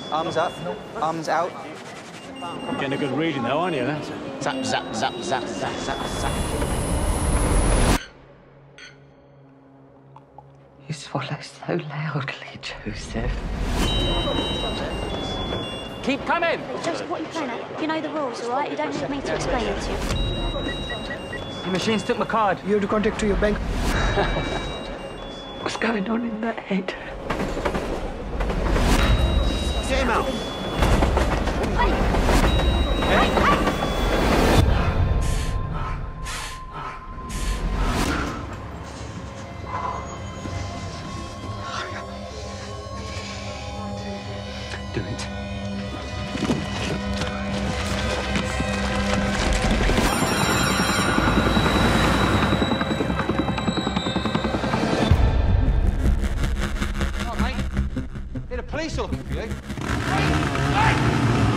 Arms up. Arms out. Getting a good reading, though, aren't you? That's Zap, zap, zap, zap, zap, zap, zap. You swallow so loudly, Joseph. Keep coming! Joseph, what are you playing at? You know the rules, all right? You don't need me to explain it to you. Your machines took my card. You have to contact to your bank. What's going on in that head? Get him out. Hey! Hey! Hey! Do it. Police are looking for you.